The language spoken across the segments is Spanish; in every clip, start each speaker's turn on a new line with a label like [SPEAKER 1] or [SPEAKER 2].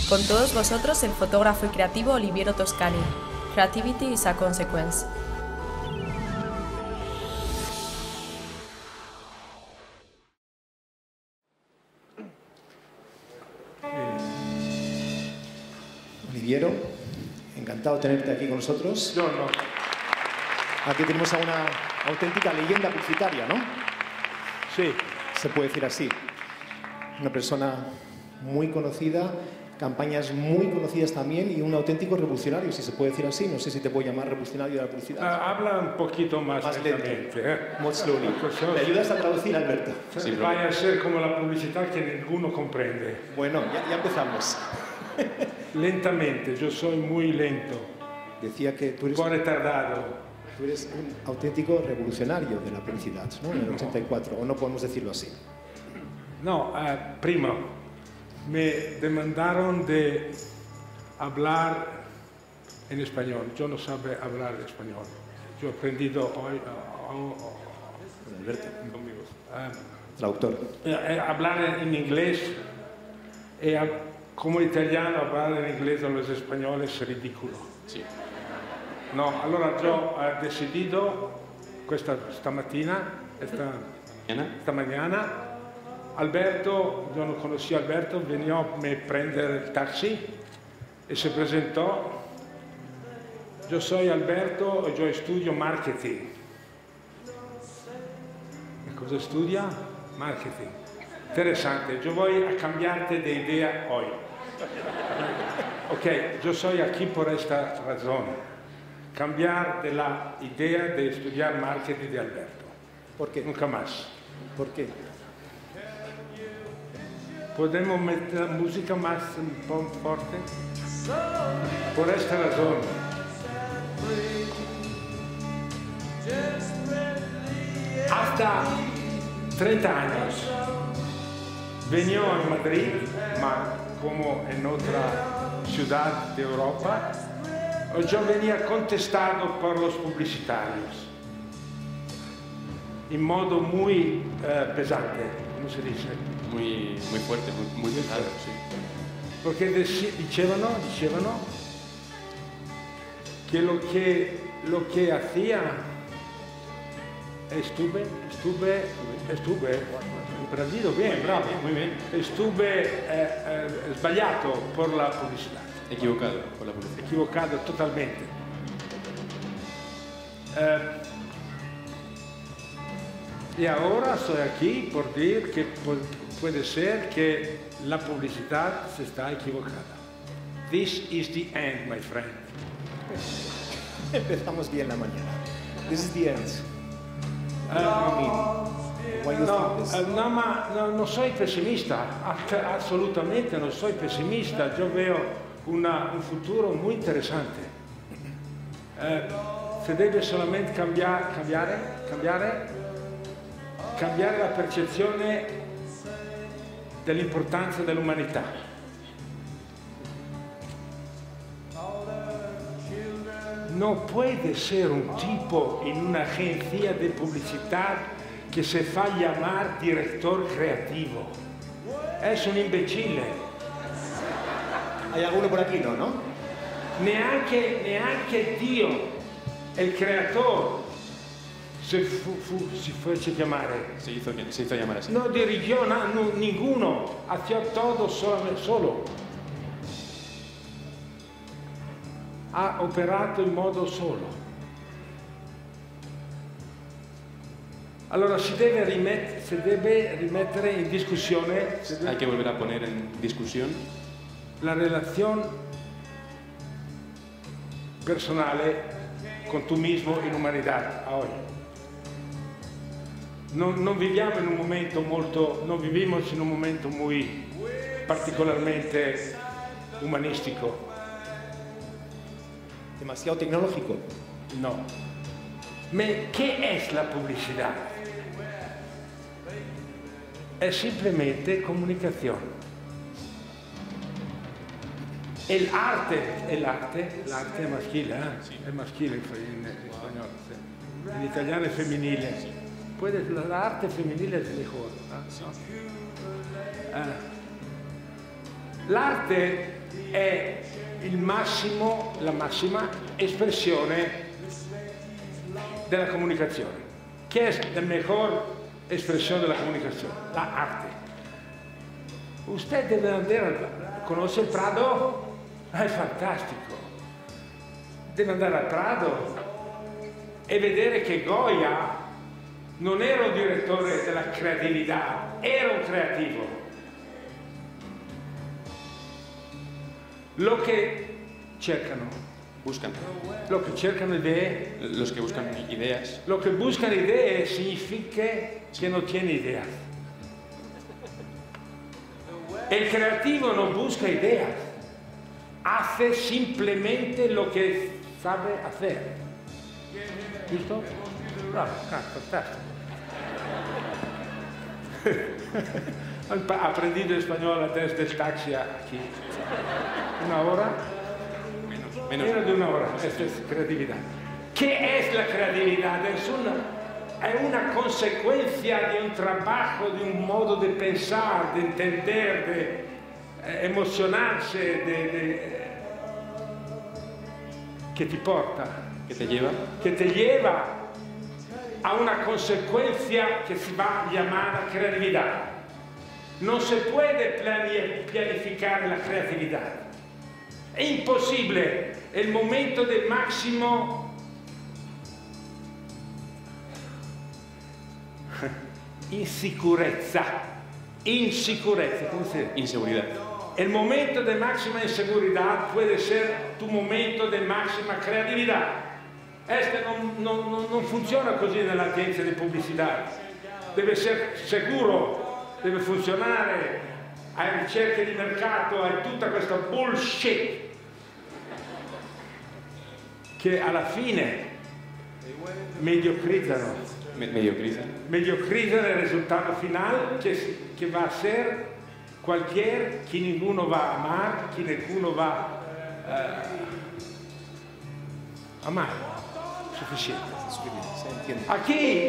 [SPEAKER 1] Con todos vosotros el fotógrafo y creativo Oliviero Toscani. Creativity is a consequence.
[SPEAKER 2] Oliviero, encantado de tenerte aquí con nosotros.
[SPEAKER 3] No, no.
[SPEAKER 2] Aquí tenemos a una auténtica leyenda publicitaria, ¿no?
[SPEAKER 3] Sí.
[SPEAKER 2] Se puede decir así. Una persona muy conocida, campañas muy conocidas también y un auténtico revolucionario, si se puede decir así. No sé si te puedo llamar revolucionario de la publicidad.
[SPEAKER 3] Habla un poquito más lentamente.
[SPEAKER 2] More slowly. ¿Me ayudas a traducir, Alberto?
[SPEAKER 3] Sí, vaya a ser como la publicidad que ninguno comprende.
[SPEAKER 2] Bueno, ya empezamos.
[SPEAKER 3] Lentamente, yo soy muy lento.
[SPEAKER 2] Decía que tú eres...
[SPEAKER 3] Un po' retardado.
[SPEAKER 2] Tú eres un auténtico revolucionario de la publicidad, ¿no? En el 84, o no podemos decirlo así.
[SPEAKER 3] No, prima me demandaron de hablar en español. Yo no sabía hablar español. Yo he aprendido hoy...
[SPEAKER 2] Alberto, conmigo. Traductor.
[SPEAKER 3] Hablar en inglés, como italiano, hablar en inglés a los españoles es ridículo.
[SPEAKER 2] Sí.
[SPEAKER 3] No, allora yo ho deciso stamattina, mañana, Alberto, yo no conocí a Alberto, venió a prendere il taxi e se presentò. Yo soy Alberto e yo estudio marketing. E cosa studia? Marketing. Interessante, yo voy a cambiarte de idea hoy. Ok, yo soy aquí por esta razón. Cambiar de la idea de estudiar marketing de Alberto.
[SPEAKER 2] ¿Por qué?
[SPEAKER 3] Nunca más.
[SPEAKER 2] ¿Por qué?
[SPEAKER 3] ¿Podemos meter la música más un poco fuerte? Por esta razón. Hasta 30 años venía a Madrid, ma como en otra ciudad de Europa, yo venía contestado por los publicitarios en modo muy pesante, ¿cómo se dice?
[SPEAKER 4] Muy fuerte, muy pesado, sí.
[SPEAKER 3] Porque dicevano que lo que hacía estuve aprendido bien, bravo,
[SPEAKER 4] muy bien.
[SPEAKER 3] Estuve sbagliato por la publicidad.
[SPEAKER 4] Equivocado por la publicidad.
[SPEAKER 3] Equivocado totalmente. Y ahora estoy aquí por decir que puede ser que la publicidad se está equivocada. This is the end, my friend.
[SPEAKER 2] Empezamos bien la mañana. This is the end.
[SPEAKER 3] No soy pesimista, absolutamente no soy pesimista. Yo veo un futuro muy interesante. Se deve solamente cambiare la percezione dell'importanza dell'umanità. No puede ser un tipo en una agencia de publicidad que se fa llamar director creativo. Es un imbecille.
[SPEAKER 2] Hay alguno por aquí, ¿no?
[SPEAKER 3] Neanche Dio, il creatore, si fece chiamare.
[SPEAKER 4] Se hizo llamar así.
[SPEAKER 3] No dirigió ninguno, hacía todo solo. Ha operato in modo solo. Allora si deve rimettere in discussione.
[SPEAKER 4] Hay que volver a poner en discusión
[SPEAKER 3] la relazione personale con tu mismo in umanità a oggi. Non viviamo in un momento non vivimos in un momento muy particolarmente umanistico.
[SPEAKER 2] Demasiado tecnológico.
[SPEAKER 3] No. ¿Qué es la publicidad? Es simplemente comunicación. El arte è maschile,
[SPEAKER 4] Sí.
[SPEAKER 3] È maschile in spagnolo, sì. In italiano è femminile. L'arte femminile è mejor. L'arte è il massimo, la massima espressione della comunicazione. ¿Qué es la mejor expresión de la comunicación? La arte. Usted deve andare conosce il Prado? È fantastico. Deve andare al Prado e vedere che Goya non era un direttore della creatività, era un creativo. Lo che cercano,
[SPEAKER 4] Buscan.
[SPEAKER 3] lo che cercano idee,
[SPEAKER 4] Los que buscan ideas.
[SPEAKER 3] lo che buscano idee significa che non tiene idea. El creativo non busca ideas, hace simplemente lo que sabe hacer. ¿Listo? Bravo, fantástico. Aprendido español desde el taxi aquí. ¿Una hora? Menos de una hora. Esta es creatividad. ¿Qué es la creatividad? Es una consecuencia de un trabajo, de un modo de pensar, de entender, de emocionarse, que te porta,
[SPEAKER 4] Que te lleva.
[SPEAKER 3] que te lleva a una consecuencia que se va llamada creatividad. No se puede planificar la creatividad. È impossibile. È il momento del massimo insicurezza, ¿cómo se dice?
[SPEAKER 4] Inseguridad.
[SPEAKER 3] El momento de máxima inseguridad puede ser tu momento de máxima creatividad. Este non funziona così nell'agenza di pubblicità. Deve essere sicuro, deve funzionare, hai ricerche di mercato, hai tutta questa bullshit che alla fine mediocrizzano. Mediocrizzano il risultato finale che va a ser cualquier que ninguno va a amar, que ninguno va a amar. Suficiente. Aquí,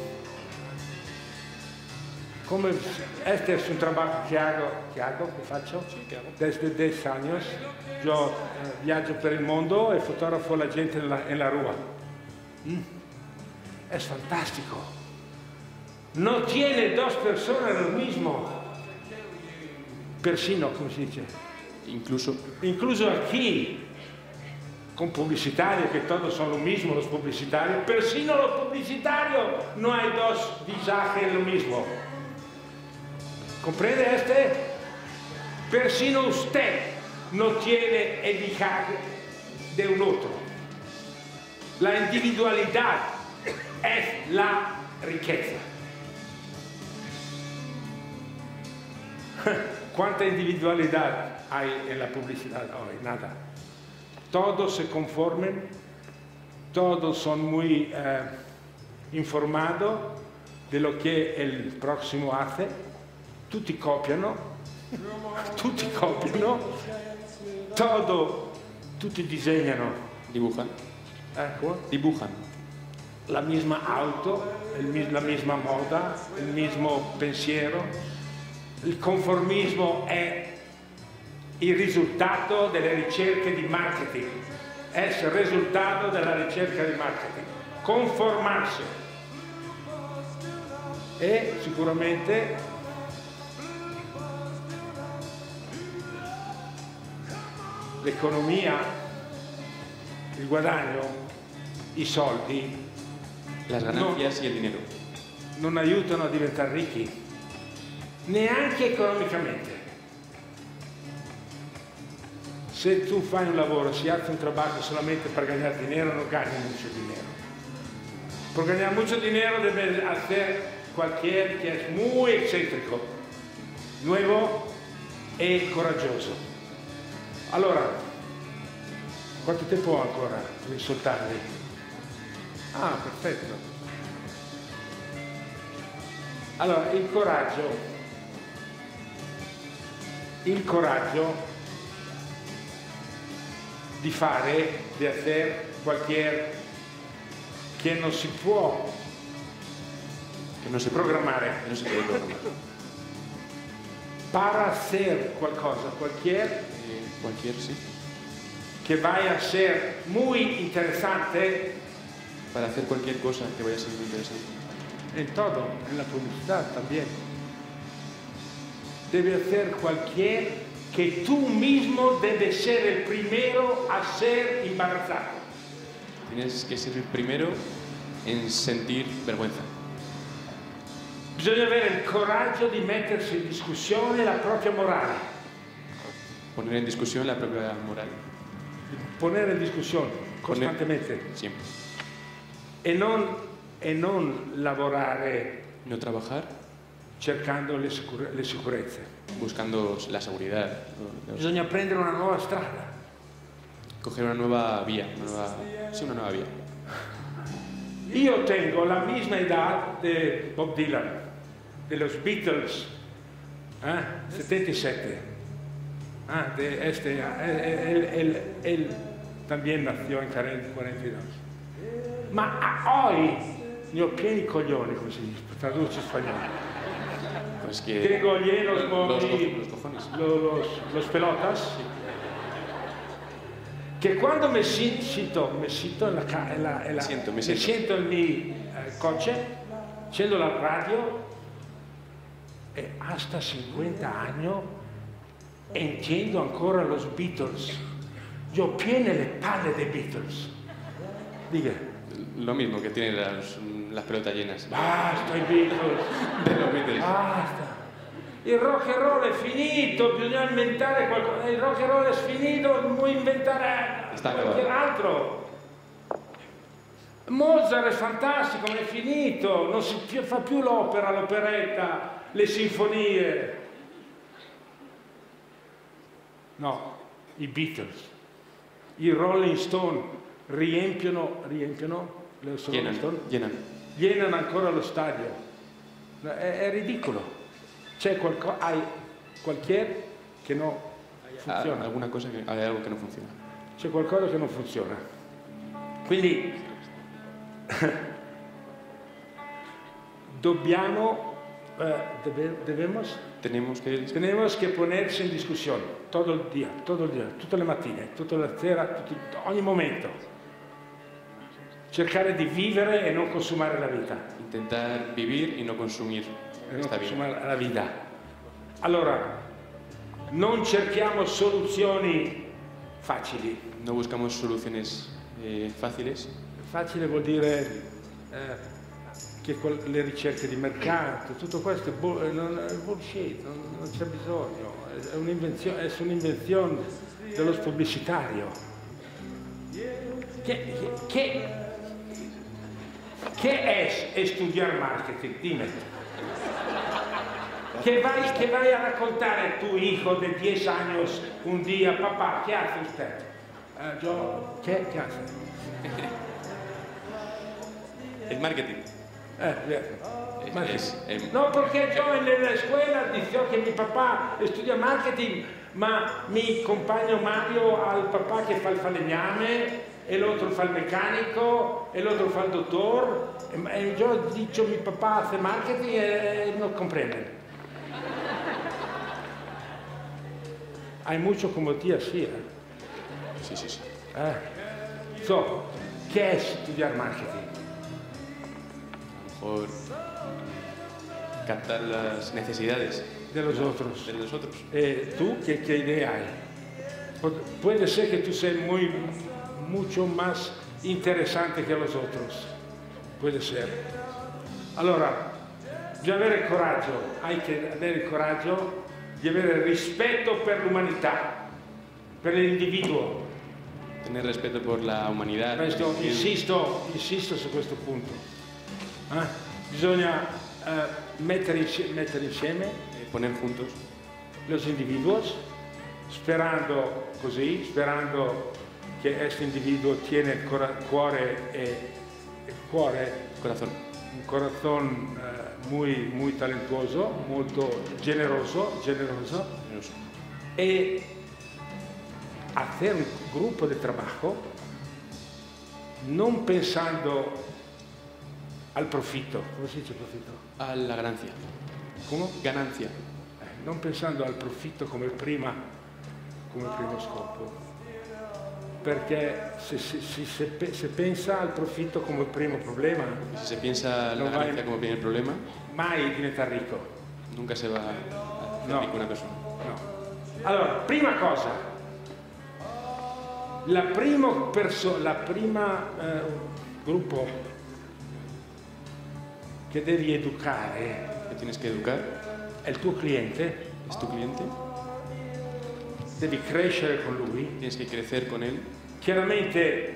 [SPEAKER 3] como este es un trabajo que faccio desde 10 años, yo viaggio per il mondo e fotografo la gente en la rua. Es fantástico. No tiene dos personas lo mismo. Persino, come si dice? Incluso aquí, con publicitarios, que todos son lo mismo, los publicitarios, persino los publicitarios, no hay dos visajes lo mismo. ¿Comprende este? Persino usted no tiene el visaje de un otro. La individualidad es la riqueza. ¿Cuánta individualidad hay en la publicidad hoy? Nada. Todos se conforman, todos son muy informados de lo que el próximo hace, tutti copiano, tutti disegnano.
[SPEAKER 4] Dibujan.
[SPEAKER 3] ¿Cómo?
[SPEAKER 4] Dibujan.
[SPEAKER 3] La misma auto, la misma moda, il mismo pensiero. Il conformismo è il risultato delle ricerche di marketing, è il risultato della ricerca di marketing, conformarsi. E sicuramente l'economia, il guadagno, i soldi,
[SPEAKER 4] las ganancias y el dinero
[SPEAKER 3] non aiutano a diventare ricchi. Neanche economicamente. Se tu fai un lavoro, si hace un trabajo solamente per ganar dinero, no ganas mucho dinero. Por ganar mucho dinero debes hacer cualquier que es muy excéntrico, nuevo e coraggioso. Allora, quanto tempo ho ancora per insultarvi? Ah, perfetto. Allora, il coraggio di fare, di hacer cualquier che non si può programmare.
[SPEAKER 4] Que no se puede programar.
[SPEAKER 3] Para hacer qualcosa, cualquier
[SPEAKER 4] Cualquier, sí.
[SPEAKER 3] que vaya a ser muy interesante
[SPEAKER 4] Para hacer cualquier cosa que vaya a ser muy interesante.
[SPEAKER 3] en todo, en la publicidad también. Debe hacer cualquier que tú mismo debes ser el primero a ser embarazado.
[SPEAKER 4] Tienes que ser el primero en sentir vergüenza.
[SPEAKER 3] Bisogna avere il coraggio di mettersi in discussione la propria morale,
[SPEAKER 4] Poner en discusión la propia moral.
[SPEAKER 3] ponere in discussione costantemente
[SPEAKER 4] Siempre.
[SPEAKER 3] e non lavorare
[SPEAKER 4] No trabajar
[SPEAKER 3] cercando le sicurezze.
[SPEAKER 4] buscando la seguridad.
[SPEAKER 3] Bisogna prendere una nuova strada.
[SPEAKER 4] Coger una nueva vía. Una nueva vía.
[SPEAKER 3] Io tengo la misma edad de Bob Dylan, de los Beatles, 77. Él también nació en 42. Ma hoy ne ho pieni coglioni, come si dice, traduce spagnolo.
[SPEAKER 4] Pues que
[SPEAKER 3] Tengo llenos
[SPEAKER 4] los cojones.
[SPEAKER 3] los pelotas. Che quando mi siento in mi coche, accendo la radio e hasta 50 anni entiendo ancora los Beatles. Io ho piene le palle dei Beatles. Diga.
[SPEAKER 4] Lo mismo que tienen las pelotas llenas.
[SPEAKER 3] Basta i Beatles.
[SPEAKER 4] De los Beatles.
[SPEAKER 3] Basta. Il rock and roll è finito, bisogna inventare qualcosa. Il rock and roll è finito, non inventare qualche altro. Mozart è fantastico, ma è finito, non si fa più l'opera, l'operetta, le sinfonie. No, i Beatles, i Rolling Stone riempiono llenano ancora lo stadio. È ridicolo. C'è qualche che non funziona.
[SPEAKER 4] Hay algo que no funciona.
[SPEAKER 3] C'è qualcosa che non funziona. Quindi tenemos que ponerse in discussione todo el día, tutte le mattine, tutte le sere, ogni momento. Cercare di vivere e non consumare la vita.
[SPEAKER 4] Intentar vivir y no consumir esta vida.
[SPEAKER 3] La vita. Allora, non cerchiamo soluzioni facili.
[SPEAKER 4] No buscamos soluciones fáciles.
[SPEAKER 3] Facile vuol dire che le ricerche di mercato, tutto questo è bullshit, non c'è bisogno, è un'invenzione dello pubblicitario. ¿Qué es estudiar marketing? Dime. ¿Qué vai a raccontare a tu hijo de 10 años un día? Papá, ¿qué hace usted? ¿Qué hace?
[SPEAKER 4] El marketing.
[SPEAKER 3] No, porque yo en la escuela dicevo che mio papà studia marketing, ma mi compagno Mario ha il papà che fa il falegname, e l'altro fa il meccanico, e l'altro fa il dottor, e io dico mio papà fa marketing e non comprende. Hay mucho como tía, sí.
[SPEAKER 4] Sí.
[SPEAKER 3] ¿Qué es estudiar marketing?
[SPEAKER 4] A lo mejor captar las necesidades
[SPEAKER 3] de los otros. ¿Tú qué idea hay? Puede ser que tú seas mucho más interesante que los otros. Puede ser. Allora, bisogna avere coraggio, hai che avere il coraggio di avere rispetto per l'umanità, per l'individuo.
[SPEAKER 4] Tener respeto por la humanidad.
[SPEAKER 3] Insisto su questo punto. Bisogna mettere insieme
[SPEAKER 4] poner juntos
[SPEAKER 3] los individuos, sperando che questo individuo tiene il
[SPEAKER 4] corazón.
[SPEAKER 3] Un corazón muy talentuoso, molto generoso e hacer un gruppo di trabajo non pensando al profitto. Come si dice profitto?
[SPEAKER 4] Alla ganancia.
[SPEAKER 3] Come?
[SPEAKER 4] Ganancia.
[SPEAKER 3] Non pensando al profitto come prima, come primo scopo, perché se pensa al profitto come primo problema,
[SPEAKER 4] Si se piensa la ganancia como primer problema,
[SPEAKER 3] mai diventa ricco.
[SPEAKER 4] nunca se va a hacer rico una persona.
[SPEAKER 3] No. Allora, prima cosa, la prima gruppo che devi educare
[SPEAKER 4] Que tienes que educar
[SPEAKER 3] è il tuo cliente,
[SPEAKER 4] es tu cliente,
[SPEAKER 3] devi crescere con lui.
[SPEAKER 4] tienes que crecer con él.
[SPEAKER 3] Chiaramente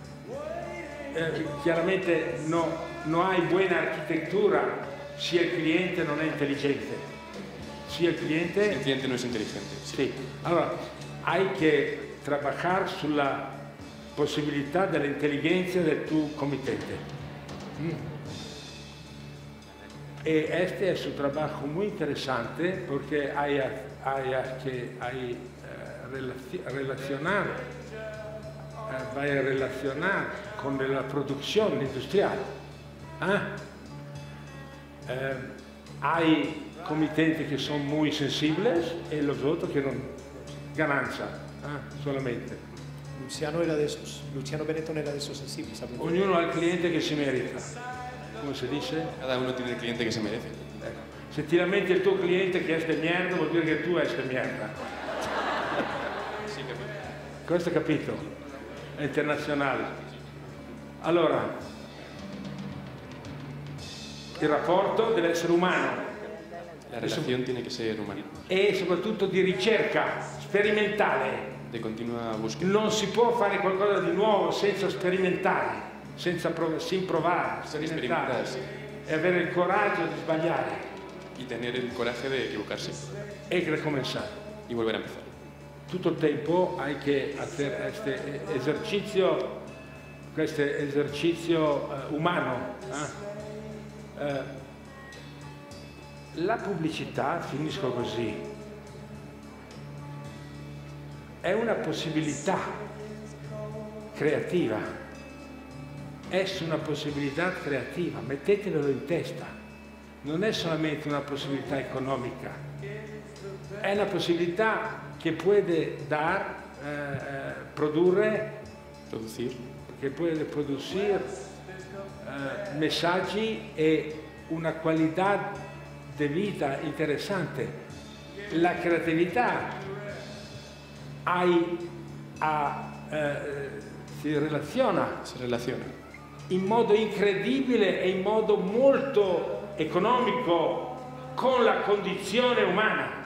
[SPEAKER 3] no hai buona architettura se il cliente non è intelligente. Se il cliente
[SPEAKER 4] No es inteligente.
[SPEAKER 3] sì. Allora, hai che trabajar sulla possibilità dell'intelligenza del tuo committente. E este es un trabajo muy interesante porque hay que relacionar, vai a relacionar con la producción industrial. Hay comitentes que son muy sensibles y los otros que no, ganancia solamente.
[SPEAKER 2] Luciano era de esos. Luciano Benetton era de esos sensibles.
[SPEAKER 3] Ognuno ha il cliente che si merita, come si dice?
[SPEAKER 4] Cada uno tiene el cliente que se merece.
[SPEAKER 3] Se ti lamenti il tuo cliente che è de merda, vuol dire che tu è de merda.
[SPEAKER 4] Sí, capito.
[SPEAKER 3] Questo è capito? È internazionale. Allora, il rapporto deve essere umano
[SPEAKER 4] La relación tiene que ser humana,
[SPEAKER 3] e soprattutto di ricerca sperimentale.
[SPEAKER 4] de continua búsqueda.
[SPEAKER 3] Non si può fare qualcosa di nuovo senza sperimentare, sin provare, sperimentare e avere il coraggio di sbagliare
[SPEAKER 4] Y tener el coraje de equivocarse
[SPEAKER 3] e ricominciare.
[SPEAKER 4] y volver a empezar.
[SPEAKER 3] Tutto il tempo hai che fare questo esercizio umano. La pubblicità, finisco così, è una possibilità creativa, è una possibilità creativa, mettetelo in testa, non è solamente una possibilità economica, è una possibilità che può
[SPEAKER 4] Producir
[SPEAKER 3] messaggi e una qualità di vita interessante. La creatività si relaziona in modo incredibile e in modo molto economico con la condizione umana.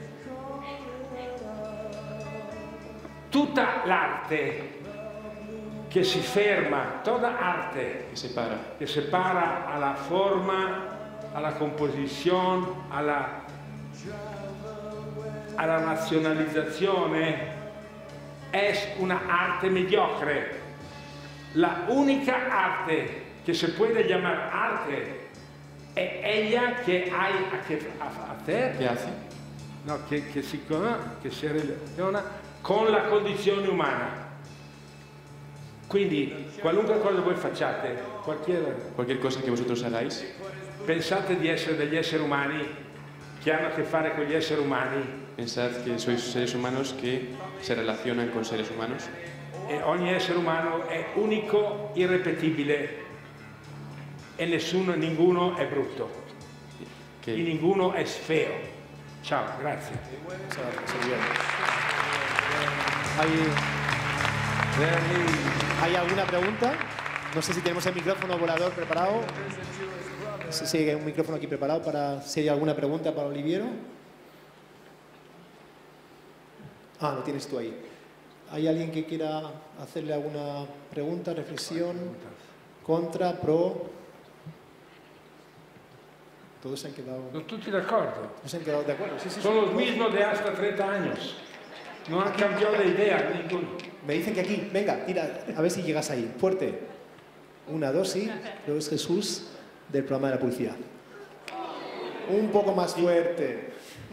[SPEAKER 3] Tutta l'arte che si ferma, toda arte
[SPEAKER 4] que
[SPEAKER 3] se para a la forma, a la composición, a la nazionalizzazione, es una arte mediocre. La única arte que se puede llamar arte es ella que hay a hacer,
[SPEAKER 4] ¿Qué hace?
[SPEAKER 3] no, che si relaziona con la condizione umana. Quindi qualunque cosa voi facciate,
[SPEAKER 4] Cualquier cosa que vosotros hagáis,
[SPEAKER 3] pensate di essere degli esseri umani che hanno a che fare con gli esseri umani
[SPEAKER 4] pensad que sois seres humanos que se relacionan con seres humanos
[SPEAKER 3] e ogni essere umano è unico, irrepetibile e ninguno è brutto e
[SPEAKER 4] que
[SPEAKER 3] ninguno è feo. Ciao, grazie.
[SPEAKER 2] ¿Hay alguna pregunta? No sé si tenemos el micrófono volador preparado. No sé si hay un micrófono aquí preparado para si hay alguna pregunta para Oliviero. Ah, lo tienes tú ahí. ¿Hay alguien que quiera hacerle alguna pregunta, reflexión, contra, pro? Todos se han quedado.
[SPEAKER 3] Sono tutti d'accordo.
[SPEAKER 2] ¿Se han quedado de acuerdo? Sí, sí,
[SPEAKER 3] Son
[SPEAKER 2] sí.
[SPEAKER 3] los mismos de hasta 30 años. No han cambiado de idea ninguno.
[SPEAKER 2] Me dicen que aquí, venga, tira, a ver si llegas ahí. Fuerte. 1, 2, sí. Luego es Jesús del programa de la publicidad. Un poco más fuerte.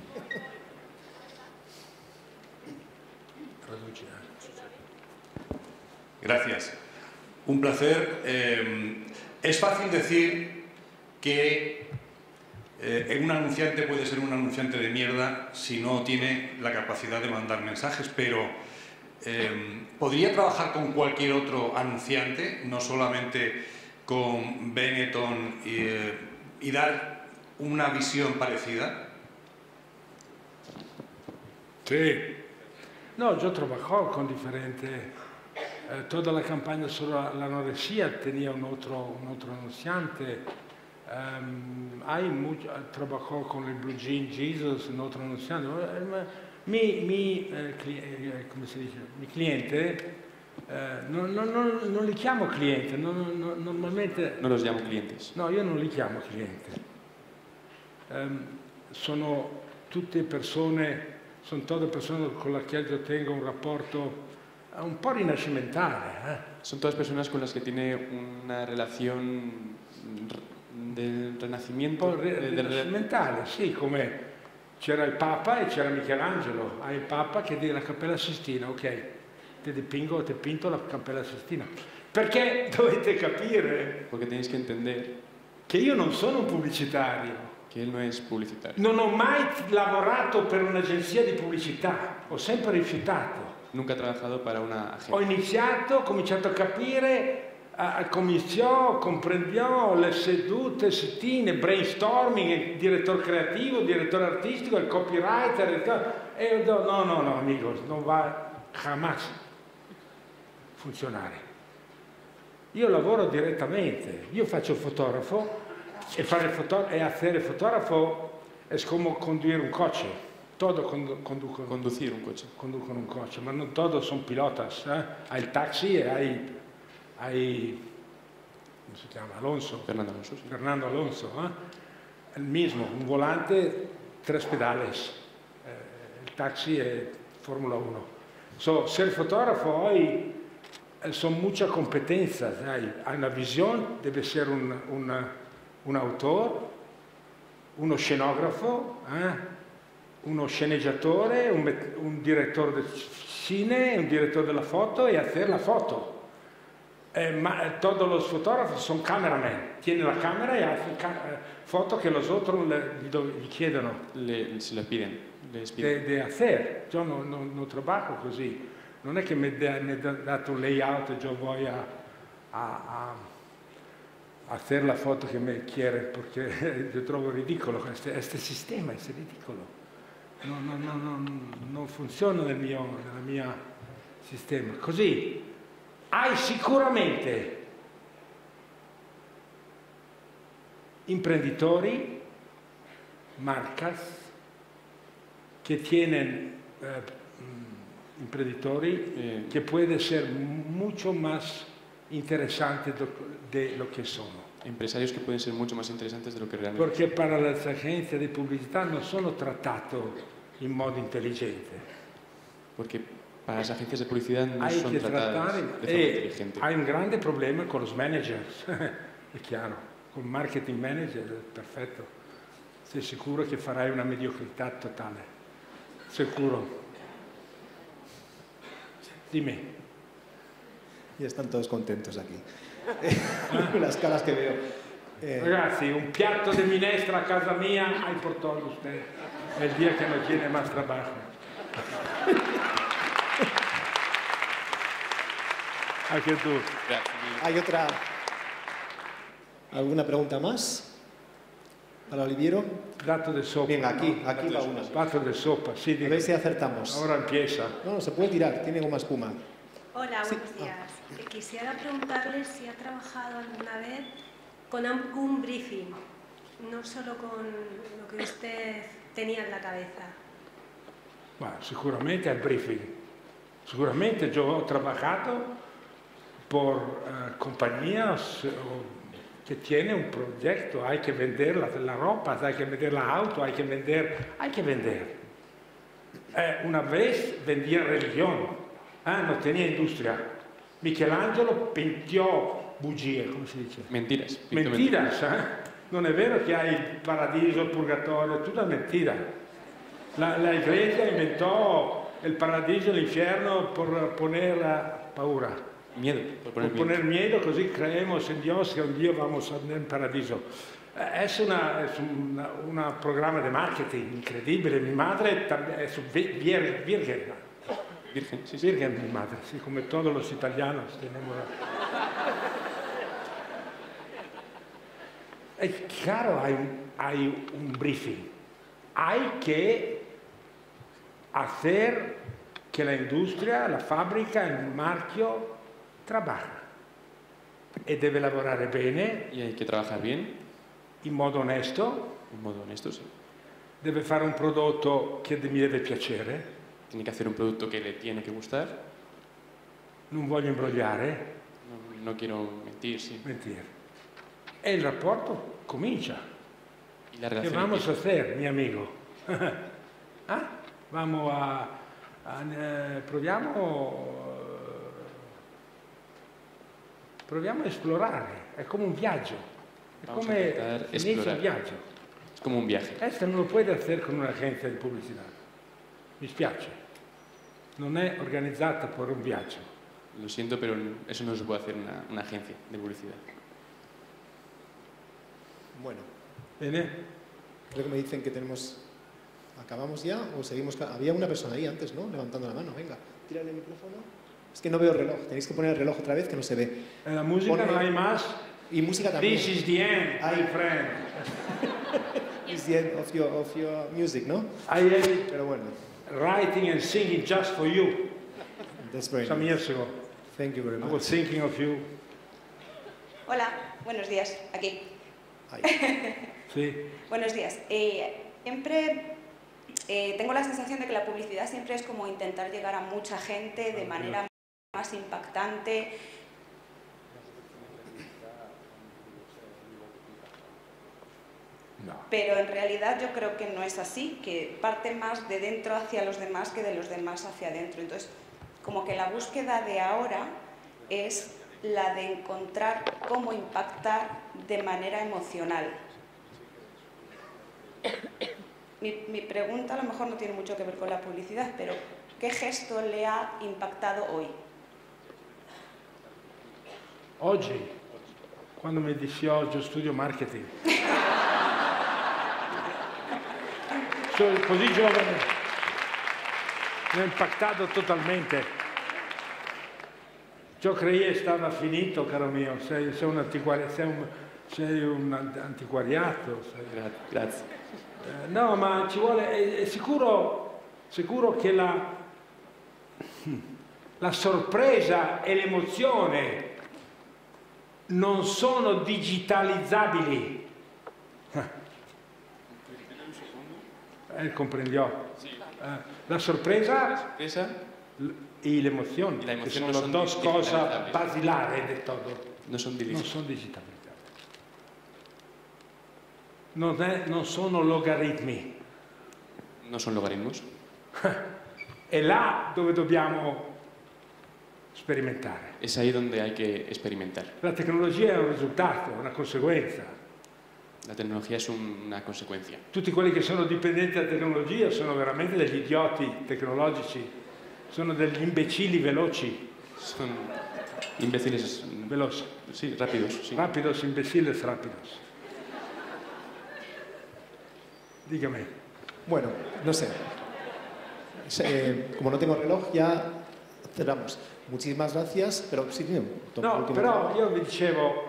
[SPEAKER 5] Gracias. Un placer. Es fácil decir que Un anunciante puede ser un anunciante de mierda si no tiene la capacidad de mandar mensajes, pero ¿podría trabajar con cualquier otro anunciante, no solamente con Benetton, y dar una visión parecida?
[SPEAKER 3] Sí. No, yo trabajo con diferentes... toda la campagna sulla anorexia tenía un otro anunciante. Trabajó con el Blue Jean Jesus, un otro anunciante. Mi cliente, non li chiamo clienti, normalmente...
[SPEAKER 4] No los llamo clientes.
[SPEAKER 3] No, io non li chiamo clienti. Sono tutte persone con le quali io tengo un rapporto un po' rinascimentale.
[SPEAKER 4] Son todas personas con las que tiene una relación del renacimiento.
[SPEAKER 3] Un po' rinascimentale, sì, come c'era il Papa e c'era Michelangelo. Hai il Papa che dice la Cappella Sistina, ok, ti pinto la Cappella Sistina. Perché dovete capire...
[SPEAKER 4] Porque tenéis que entender
[SPEAKER 3] che io non sono un pubblicitario.
[SPEAKER 4] Que él no es publicitario.
[SPEAKER 3] Non ho mai lavorato per un'agenzia di pubblicità, ho sempre rifiutato.
[SPEAKER 4] Nunca ha trabajado para una agencia.
[SPEAKER 3] Ho cominciato a capire, comprendiamo le sedute, settine, brainstorming, il direttore creativo, il direttore artistico, il copywriter, e ho detto no, amigos, non va jamás funzionare. Io lavoro direttamente, io faccio il fotografo e hacer el fotógrafo es como conducir un coche. Todos
[SPEAKER 4] Conducir un coche.
[SPEAKER 3] Conducono un coche, ma non todos son pilotas. Hay il taxi e hay ¿cómo se llama? Alonso.
[SPEAKER 4] Fernando Alonso. Sí.
[SPEAKER 3] Fernando Alonso. El mismo, un volante, 3 pedales. Il taxi è Formula 1. Ser fotógrafo hoy son muchas competencias. Hay una visión, debe ser un autor, uno scenografo, uno sceneggiatore, un direttore del cine, un direttore della foto e hacer la foto. Ma todos los fotógrafos son cameramen, tiene la cámara y hace foto que los otros gli chiedono.
[SPEAKER 4] Se le piden. Les piden.
[SPEAKER 3] De hacer. Yo no trabajo così. Non è che mi ha dato un layout e io voglio hacer la foto che mi chiede, perché io trovo ridicolo questo sistema, è ridicolo. Non funziona nel mio sistema. Così hai sicuramente imprenditori, marcas, che tienen imprenditori que puede ser mucho más interesante de lo que son.
[SPEAKER 4] Empresarios que pueden ser mucho más interesantes de lo que realmente.
[SPEAKER 3] Porque para las agencias de publicidad no sono tratados in modo intelligente.
[SPEAKER 4] Porque para las agencias de publicidad no
[SPEAKER 3] hay
[SPEAKER 4] son
[SPEAKER 3] que
[SPEAKER 4] tratadas de forma inteligente.
[SPEAKER 3] Hay un grande problema con los managers, è chiaro. Con marketing manager, perfetto. Sei sicuro che farai una mediocrità totale. Sicuro. Dime.
[SPEAKER 2] Y están todos contentos aquí. Las caras que veo.
[SPEAKER 3] Ragazzi, un piatto di minestra a casa mia hai por todo usted. El día que no tiene más trabajo. Anche tu.
[SPEAKER 2] ¿Hay otra? ¿Alguna pregunta más? ¿Para Oliviero?
[SPEAKER 3] Dato de sopa.
[SPEAKER 2] Venga, aquí va una.
[SPEAKER 3] Plato de sopa, sí.
[SPEAKER 2] A ver si acertamos.
[SPEAKER 3] Ahora empieza.
[SPEAKER 2] No, se puede tirar, tiene goma espuma.
[SPEAKER 6] Hola, buenos días. Quisiera preguntarle si ha trabajado alguna vez con algún briefing, no solo con lo que usted tenía en la cabeza.
[SPEAKER 3] Bueno, sicuramente al briefing. Sicuramente yo ho trabajado por compañías que tienen un proyecto, hay que vender la ropa, hay que vender la auto, hay que vender. Una vez vendía religión, no tenía industria. Michelangelo pintò bugie, come si dice?
[SPEAKER 4] Mentiras.
[SPEAKER 3] Mentiras, Non è vero che hai il paradiso, il purgatorio, è tutta mentira. La Iglesia inventò il paradiso e l'inferno per poner paura.
[SPEAKER 4] Miedo.
[SPEAKER 3] Por poner miedo, così creemos en Dios que un día vamos al paradiso. Es un programa de marketing increíble. Mi madre también es virgen.
[SPEAKER 4] Virgen, sí, sí.
[SPEAKER 3] Virgen, mi madre, sí, como todos los italianos tenemos. Claro, hay un briefing. Hay que hacer que la industria, la fábrica, il marchio trabaja. E deve lavorare bene.
[SPEAKER 4] Y hay que trabajar bien.
[SPEAKER 3] In modo onesto.
[SPEAKER 4] En modo honesto, sí.
[SPEAKER 3] Deve fare un prodotto che mi deve piacere.
[SPEAKER 4] Tiene que hacer un producto que le tiene que gustar.
[SPEAKER 3] Non voglio imbrogliare.
[SPEAKER 4] No quiero mentir, sí.
[SPEAKER 3] Mentire. E il rapporto comincia.
[SPEAKER 4] Y la
[SPEAKER 3] ¿Qué
[SPEAKER 4] relación
[SPEAKER 3] vamos a
[SPEAKER 4] empieza.
[SPEAKER 3] hacer, mi amigo? ¿Ah? Vamos proviamo a esplorare. È come un viaggio. È
[SPEAKER 4] Vamos a
[SPEAKER 3] come
[SPEAKER 4] intentar
[SPEAKER 3] inizia un
[SPEAKER 4] explorar.
[SPEAKER 3] viaggio.
[SPEAKER 4] Es como un viaje.
[SPEAKER 3] Questo non lo puoi hacer con un'agenzia di pubblicità. Mi spiace. Non è organizzata per un viaggio.
[SPEAKER 4] Lo siento, pero eso no se puede hacer una agencia de publicidad.
[SPEAKER 2] Bueno,
[SPEAKER 3] Bene?
[SPEAKER 2] creo que me dicen que tenemos... ¿Acabamos ya o seguimos? Había una persona ahí antes, ¿no? Levantando la mano. Venga, tírale el micrófono. Es que no veo el reloj. Tenéis que poner el reloj otra vez que no se ve.
[SPEAKER 3] La musica
[SPEAKER 2] Pone-
[SPEAKER 3] non hai más.
[SPEAKER 2] Y música también.
[SPEAKER 3] This is the end, my friend.
[SPEAKER 2] It's the end of your music, ¿no?
[SPEAKER 3] I am
[SPEAKER 2] Pero bueno,
[SPEAKER 3] writing and singing just for you.
[SPEAKER 2] that's very
[SPEAKER 3] Some
[SPEAKER 2] nice.
[SPEAKER 3] years ago.
[SPEAKER 2] Thank you very
[SPEAKER 3] I was
[SPEAKER 2] much.
[SPEAKER 3] thinking of you.
[SPEAKER 7] Hola, buenos días, aquí.
[SPEAKER 2] Ay,
[SPEAKER 3] Sí.
[SPEAKER 7] Buenos días. Siempre tengo la sensación de que la publicidad siempre es como intentar llegar a mucha gente de manera más impactante.
[SPEAKER 3] No.
[SPEAKER 7] Pero en realidad yo creo que no es así, que parte más de dentro hacia los demás que de los demás hacia adentro. Entonces, como que la búsqueda de ahora es la de encontrar cómo impactar de manera emocional. Mi pregunta a lo mejor no tiene mucho que ver con la publicidad, pero ¿qué gesto le ha impactado hoy?
[SPEAKER 3] Oggi, quando mi dissi oggi studio marketing, sono così giovane, mi ha impactato totalmente. Yo creí stava finito, caro mio, sei un antiquariato.
[SPEAKER 4] Grazie.
[SPEAKER 3] No, ma ci vuole, è sicuro che la sorpresa e l'emozione non sono digitalizzabili. Comprendió. La sorpresa y la emoción,
[SPEAKER 4] Y la emoción
[SPEAKER 3] que son
[SPEAKER 4] no
[SPEAKER 3] las
[SPEAKER 4] son
[SPEAKER 3] dos cosas
[SPEAKER 4] digitalizables.
[SPEAKER 3] basilares de todo.
[SPEAKER 4] No son
[SPEAKER 3] Non
[SPEAKER 4] digitalizables.
[SPEAKER 3] sono digitalizzabili. Non sono logaritmi.
[SPEAKER 4] No son logaritmos.
[SPEAKER 3] È là dove dobbiamo sperimentare.
[SPEAKER 4] Es ahí donde hay que experimentar.
[SPEAKER 3] La tecnologia è un risultato, una conseguenza.
[SPEAKER 4] La tecnología es una consecuencia.
[SPEAKER 3] Tutti quelli che sono dipendenti dalla tecnologia sono veramente degli idioti tecnologici, sono degli imbecilli veloci.
[SPEAKER 4] Son imbéciles.
[SPEAKER 3] Veloci.
[SPEAKER 4] Sí, rápidos. Sí.
[SPEAKER 3] Rapidos, imbeciles, rápidos. Dígame.
[SPEAKER 2] bueno, no sé. Como no tengo reloj, ya cerramos. Muchísimas gracias, pero sí,
[SPEAKER 3] No, però io vi dicevo,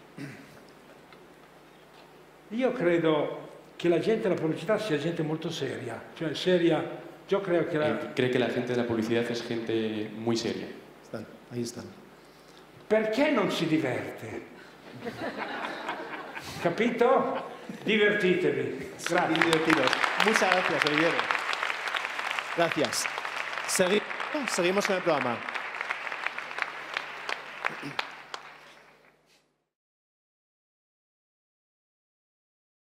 [SPEAKER 3] io credo che la gente della pubblicità sia gente molto seria, cioè seria, io credo che
[SPEAKER 4] Cree que la gente de la publicidad es gente muy seria.
[SPEAKER 2] Ahí están.
[SPEAKER 3] perché non si diverte? Capito? Divertitevi. Grazie.
[SPEAKER 2] Divertidos. Muchas gracias, Oliviero. Gracias. Seguimos con el programa.